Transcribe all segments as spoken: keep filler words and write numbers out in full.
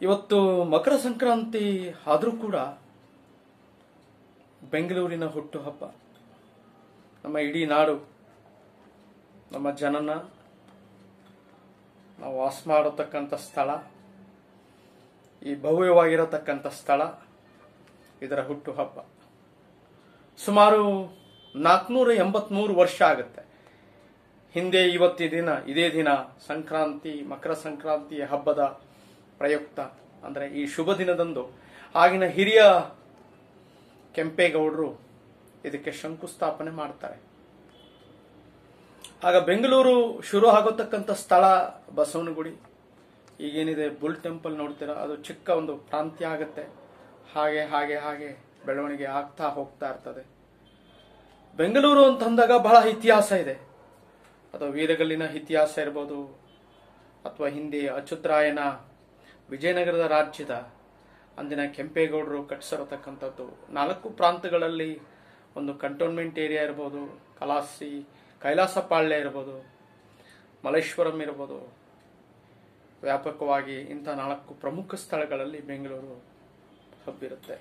ಇವತ್ತು ಮಕರ ಸಂಕ್ರಾಂತಿ ಆದರೂ ಕೂಡ ಬೆಂಗಳೂರಿನ ಹುಟ್ಟುಹಬ್ಬ. ನಮ್ಮ ಇಡೀ ನಾಡು, ನಮ್ಮ ಜನನ ನಾವು ವಾಸ ಮಾಡತಕ್ಕಂಥ ಸ್ಥಳ, ಈ ಭವ್ಯವಾಗಿರತಕ್ಕಂಥ ಸ್ಥಳ ಇದರ ಹುಟ್ಟುಹಬ್ಬ. ಸುಮಾರು ನಾಲ್ಕುನೂರ ಎಂಬತ್ಮೂರು ವರ್ಷ ಆಗುತ್ತೆ. ಹಿಂದೆ ಇವತ್ತಿ ದಿನ ಇದೇ ದಿನ ಸಂಕ್ರಾಂತಿ, ಮಕರ ಸಂಕ್ರಾಂತಿ ಹಬ್ಬದ ಪ್ರಯುಕ್ತ ಅಂದರೆ ಈ ಶುಭ ದಿನದಂದು ಆಗಿನ ಹಿರಿಯ ಕೆಂಪೇಗೌಡರು ಇದಕ್ಕೆ ಶಂಕುಸ್ಥಾಪನೆ ಮಾಡ್ತಾರೆ. ಆಗ ಬೆಂಗಳೂರು ಶುರು ಆಗೋತಕ್ಕಂಥ ಸ್ಥಳ ಬಸವನಗುಡಿ. ಈಗೇನಿದೆ ಬುಲ್ ಟೆಂಪಲ್ ನೋಡ್ತೀರಾ, ಅದು ಚಿಕ್ಕ ಒಂದು ಪ್ರಾಂತ್ಯ ಆಗುತ್ತೆ. ಹಾಗೆ ಹಾಗೆ ಹಾಗೆ ಬೆಳವಣಿಗೆ ಆಗ್ತಾ ಹೋಗ್ತಾ ಇರ್ತದೆ. ಬೆಂಗಳೂರು ಅಂತಂದಾಗ ಬಹಳ ಇತಿಹಾಸ ಇದೆ. ಅದು ವೀರಗಲ್ಲಿನ ಇತಿಹಾಸ ಇರ್ಬೋದು, ಅಥವಾ ಹಿಂದೆ ಅಚ್ಯುತರಾಯನ ವಿಜಯನಗರದ ರಾಜ್ಯದ ಅಂದಿನ ಕೆಂಪೇಗೌಡರು ಕಟ್ಟಿಸಿರತಕ್ಕಂಥದ್ದು. ನಾಲ್ಕು ಪ್ರಾಂತಗಳಲ್ಲಿ ಒಂದು ಕಂಟೋನ್ಮೆಂಟ್ ಏರಿಯಾ ಇರ್ಬೋದು, ಕಲಾಸಿ ಕೈಲಾಸಪಾಳ್ಯ ಇರ್ಬೋದು, ಮಲ್ಲೇಶ್ವರಂ ಇರ್ಬೋದು. ವ್ಯಾಪಕವಾಗಿ ಇಂಥ ನಾಲ್ಕು ಪ್ರಮುಖ ಸ್ಥಳಗಳಲ್ಲಿ ಬೆಂಗಳೂರು ಹಬ್ಬಿರುತ್ತೆ.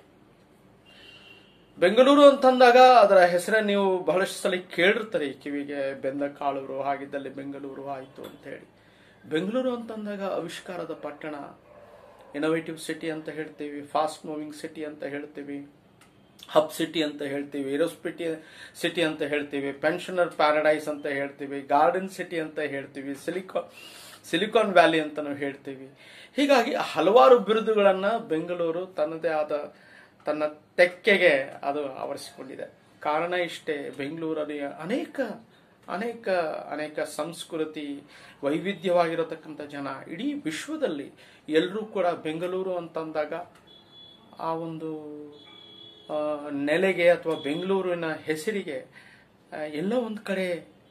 ಬೆಂಗಳೂರು ಅಂತಂದಾಗ ಅದರ ಹೆಸರನ್ನು ನೀವು ಬಹಳಷ್ಟು ಸಲ ಕೇಳಿರ್ತಾರೆ ಕಿವಿಗೆ, ಬೆಂದ ಕಾಳೂರು, ಹಾಗಿದ್ದಲ್ಲಿ ಬೆಂಗಳೂರು ಆಯಿತು ಅಂತ ಹೇಳಿ. ಬೆಂಗಳೂರು ಅಂತಂದಾಗ ಆವಿಷ್ಕಾರದ ಪಟ್ಟಣ, ಇನೋವೇಟಿವ್ ಸಿಟಿ ಅಂತ ಹೇಳ್ತೀವಿ, ಫಾಸ್ಟ್ ಮೂವಿಂಗ್ ಸಿಟಿ ಅಂತ ಹೇಳ್ತೀವಿ, ಹಬ್ ಸಿಟಿ ಅಂತ ಹೇಳ್ತೀವಿ, ಏರೋಸ್ಪಿಟಿ ಸಿಟಿ ಅಂತ ಹೇಳ್ತೀವಿ, ಪೆನ್ಷನರ್ ಪ್ಯಾರಡೈಸ್ ಅಂತ ಹೇಳ್ತೀವಿ, ಗಾರ್ಡನ್ ಸಿಟಿ ಅಂತ ಹೇಳ್ತೀವಿ, ಸಿಲಿಕಾನ್ ಸಿಲಿಕಾನ್ ವ್ಯಾಲಿ ಅಂತಲೂ ಹೇಳ್ತೀವಿ. ಹೀಗಾಗಿ ಹಲವಾರು ಬಿರುದುಗಳನ್ನ ಬೆಂಗಳೂರು ತನ್ನದೇ ಆದ ತನ್ನ ತೆಕ್ಕೆಗೆ ಅದು ಆವರಿಸಿಕೊಂಡಿದೆ. ಕಾರಣ ಇಷ್ಟೇ, ಬೆಂಗಳೂರಲ್ಲಿ ಅನೇಕ ಅನೇಕ ಅನೇಕ ಸಂಸ್ಕೃತಿ, ವೈವಿಧ್ಯವಾಗಿರತಕ್ಕಂಥ ಜನ. ಇಡೀ ವಿಶ್ವದಲ್ಲಿ ಎಲ್ಲರೂ ಕೂಡ ಬೆಂಗಳೂರು ಅಂತಂದಾಗ ಆ ಒಂದು ನೆಲೆಗೆ ಅಥವಾ ಬೆಂಗಳೂರಿನ ಹೆಸರಿಗೆ ಎಲ್ಲೋ ಒಂದು ಕಡೆ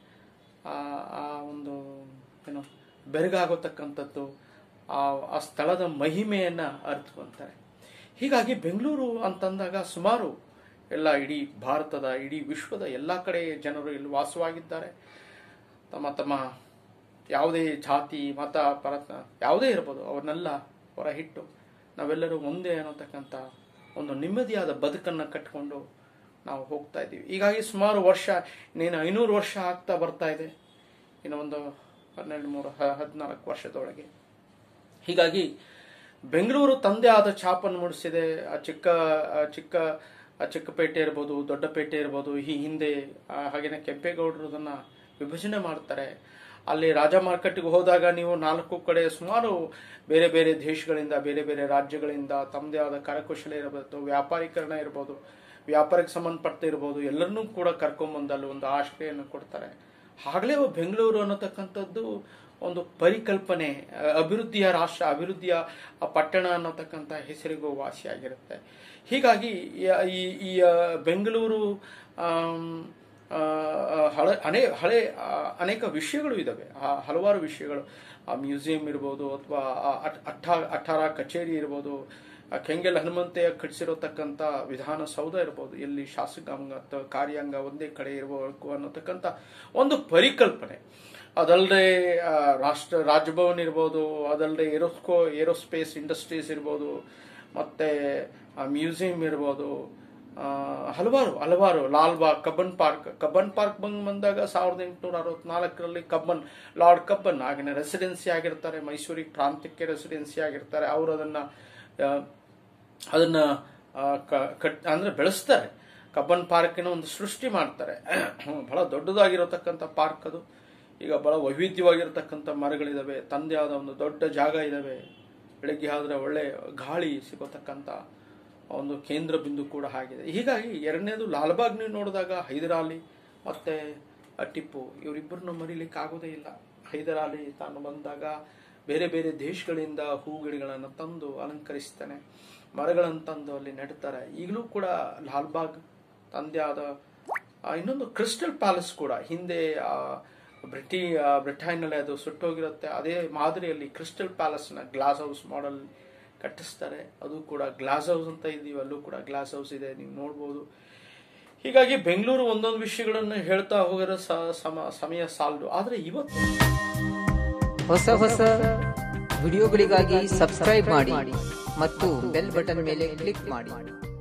ಆ ಒಂದು ಏನು ಬೆರಗಾಗೋತಕ್ಕಂಥದ್ದು, ಆ ಆ ಸ್ಥಳದ ಮಹಿಮೆಯನ್ನ ಅರ್ಥಕೊಂತಾರೆ. ಹೀಗಾಗಿ ಬೆಂಗಳೂರು ಅಂತಂದಾಗ ಸುಮಾರು ಎಲ್ಲ ಇಡೀ ಭಾರತದ, ಇಡೀ ವಿಶ್ವದ ಎಲ್ಲ ಕಡೆ ಜನರು ಇಲ್ಲಿ ವಾಸವಾಗಿದ್ದಾರೆ. ತಮ್ಮ ತಮ್ಮ ಯಾವುದೇ ಜಾತಿ, ಮತ, ಪರತ ಯಾವುದೇ ಇರ್ಬೋದು, ಅವನ್ನೆಲ್ಲ ಹೊರಹಿಟ್ಟು ನಾವೆಲ್ಲರೂ ಒಂದೇ ಅನ್ನತಕ್ಕಂಥ ಒಂದು ನೆಮ್ಮದಿಯಾದ ಬದುಕನ್ನು ಕಟ್ಟಿಕೊಂಡು ನಾವು ಹೋಗ್ತಾ ಇದ್ದೀವಿ. ಹೀಗಾಗಿ ಸುಮಾರು ವರ್ಷ, ಇನ್ನೇನು ಐನೂರು ವರ್ಷ ಆಗ್ತಾ ಬರ್ತಾ ಇದೆ, ಇನ್ನು ಒಂದು ಹನ್ನೆರಡು ಮೂರು ಹದಿನಾಲ್ಕು ವರ್ಷದೊಳಗೆ. ಹೀಗಾಗಿ ಬೆಂಗಳೂರು ತಂದೆ ಆದ ಛಾಪನ್ನು ಮೂಡಿಸಿದೆ. ಆ ಚಿಕ್ಕ ಚಿಕ್ಕ ಚಿಕ್ಕಪೇಟೆ ಇರ್ಬೋದು, ದೊಡ್ಡಪೇಟೆ ಇರ್ಬೋದು, ಈ ಹಿಂದೆ ಹಾಗೇನೆ ಕೆಂಪೇಗೌಡರು ಅದನ್ನ ವಿಭಜನೆ ಮಾಡ್ತಾರೆ. ಅಲ್ಲಿ ರಾಜ ಮಾರ್ಕೆಟ್ಗೆ ಹೋದಾಗ ನೀವು ನಾಲ್ಕು ಕಡೆ ಸುಮಾರು ಬೇರೆ ಬೇರೆ ದೇಶಗಳಿಂದ, ಬೇರೆ ಬೇರೆ ರಾಜ್ಯಗಳಿಂದ ತಮ್ಮದೇ ಆದ ಕರಕುಶಲ ಇರಬಹುದು, ವ್ಯಾಪಾರೀಕರಣ ಇರ್ಬೋದು, ವ್ಯಾಪಾರಕ್ಕೆ ಸಂಬಂಧಪಟ್ಟ ಇರ್ಬೋದು, ಎಲ್ಲರನ್ನೂ ಕೂಡ ಕರ್ಕೊಂಡ್ಬಂದು ಅಲ್ಲಿ ಒಂದು ಆಶ್ರಯನ್ನು ಕೊಡ್ತಾರೆ. ಆಗಲೇ ಬೆಂಗಳೂರು ಅನ್ನತಕ್ಕಂಥದ್ದು ಒಂದು ಪರಿಕಲ್ಪನೆ, ಅಭಿವೃದ್ಧಿಯ ರಾಷ್ಟ್ರ, ಅಭಿವೃದ್ಧಿಯ ಪಟ್ಟಣ ಅನ್ನತಕ್ಕಂಥ ಹೆಸರಿಗೂ ವಾಸಿಯಾಗಿರುತ್ತೆ. ಹೀಗಾಗಿ ಈ ಈ ಬೆಂಗಳೂರು ಹಳೆ ಅನೇ ಹಳೆ ಅನೇಕ ವಿಷಯಗಳು ಇದ್ದಾವೆ, ಹಲವಾರು ವಿಷಯಗಳು. ಆ ಮ್ಯೂಸಿಯಂ ಇರ್ಬೋದು, ಅಥವಾ ಅಠ ಅಠಾರ ಕಚೇರಿ ಇರ್ಬೋದು, ಕೆಂಗಲ್ ಹನುಮಂತಯ್ಯ ಕಟ್ಟಿಸಿರತಕ್ಕಂಥ ವಿಧಾನಸೌಧ ಇರ್ಬೋದು, ಎಲ್ಲಿ ಶಾಸಕಾಂಗ ಅಥವಾ ಕಾರ್ಯಾಂಗ ಒಂದೇ ಕಡೆ ಇರಬೇಕು ಅನ್ನತಕ್ಕಂಥ ಒಂದು ಪರಿಕಲ್ಪನೆ. ಅದಲ್ಲದೆ ರಾಷ್ಟ್ರ ರಾಜಭವನ್ ಇರ್ಬೋದು, ಅದಲ್ಲದೆ ಏರೋಸ್ಕೋ ಏರೋಸ್ಪೇಸ್ ಇಂಡಸ್ಟ್ರೀಸ್ ಇರ್ಬೋದು, ಮತ್ತೆ ಮ್ಯೂಸಿಯಂ ಇರ್ಬೋದು, ಹಲವಾರು ಹಲವಾರು Lalbagh, Cubbon park. Cubbon park ಬಂದ್ ಬಂದಾಗ ಸಾವಿರದ ಎಂಟುನೂರ ಅರವತ್ನಾಲ್ಕರಲ್ಲಿ ಕಬ್ಬನ್ ಲಾರ್ಡ್ ಕಬ್ಬನ್ ಆಗಿನ ರೆಸಿಡೆನ್ಸಿ ಆಗಿರ್ತಾರೆ, ಮೈಸೂರಿಗೆ ಪ್ರಾಂತ್ಯಕ್ಕೆ ರೆಸಿಡೆನ್ಸಿ ಆಗಿರ್ತಾರೆ. ಅವರು ಅದನ್ನ ಅದನ್ನ ಕಟ್ ಅಂದ್ರೆ ಬೆಳೆಸ್ತಾರೆ. ಕಬ್ಬನ್ ಪಾರ್ಕಿನ ಒಂದು ಸೃಷ್ಟಿ ಮಾಡ್ತಾರೆ. ಬಹಳ ದೊಡ್ಡದಾಗಿರತಕ್ಕಂಥ ಪಾರ್ಕ್ ಅದು. ಈಗ ಬಹಳ ವೈವಿಧ್ಯವಾಗಿರತಕ್ಕಂಥ ಮರಗಳಿದಾವೆ, ತಂದೆ ಆದ ಒಂದು ದೊಡ್ಡ ಜಾಗ ಇದಾವೆ. ಬೆಳಗ್ಗೆ ಆದ್ರೆ ಒಳ್ಳೆ ಗಾಳಿ ಸಿಗತಕ್ಕಂಥ ಒಂದು ಕೇಂದ್ರ ಬಿಂದು ಕೂಡ ಆಗಿದೆ. ಹೀಗಾಗಿ ಎರಡನೇದು ಲಾಲ್ಬಾಗ್ ನೀವು ನೋಡಿದಾಗ ಹೈದರಾಲಿ ಮತ್ತೆ ಟಿಪ್ಪು ಇವರಿಬ್ಬರನ್ನು ಮರೀಲಿಕ್ಕೆ ಆಗೋದೇ ಇಲ್ಲ. ಹೈದರಾಲಿ ತಾನು ಬಂದಾಗ ಬೇರೆ ಬೇರೆ ದೇಶಗಳಿಂದ ಹೂಗಿಡಗಳನ್ನು ತಂದು ಅಲಂಕರಿಸ್ತಾನೆ, ಮರಗಳನ್ನು ತಂದು ಅಲ್ಲಿ ನೆಡ್ತಾರೆ. ಈಗಲೂ ಕೂಡ ಲಾಲ್ಬಾಗ್ ತಂದೆ ಆದ ಇನ್ನೊಂದು ಕ್ರಿಸ್ಟಲ್ ಪ್ಯಾಲೇಸ್ ಕೂಡ ಹಿಂದೆ ಬ್ರಿಟಿ ಬ್ರಿಟನ್ನಲ್ಲಿ ಅದು ಸುಟ್ಟೋಗಿರುತ್ತೆ. ಅದೇ ಮಾದರಿಯಲ್ಲಿ ಕ್ರಿಸ್ಟಲ್ ಪ್ಯಾಲೇಸ್ ನ ಗ್ಲಾಸ್ ಹೌಸ್ ಮಾಡೆಲ್ ಕಟ್ಟಿಸ್ತಾರೆ. ಅದು ಕೂಡ ಗ್ಲಾಸ್ ಹೌಸ್ ಅಂತ ಇದೀವಿ, ಅಲ್ಲೂ ಕೂಡ ಗ್ಲಾಸ್ ಹೌಸ್ ಇದೆ, ನೀವು ನೋಡ್ಬೋದು. ಹೀಗಾಗಿ ಬೆಂಗಳೂರು ಒಂದೊಂದು ವಿಷಯಗಳನ್ನು ಹೇಳ್ತಾ ಹೋಗಿರೋ ಸಮಯ ಸಾಲದು. ಆದ್ರೆ ಇವತ್ತು ಹೊಸ ಹೊಸ ವಿಡಿಯೋಗಳಿಗಾಗಿ ಸಬ್ಸ್ಕ್ರೈಬ್ ಮಾಡಿ ಮತ್ತು ಬೆಲ್ ಬಟನ್ ಮೇಲೆ ಕ್ಲಿಕ್ ಮಾಡಿ.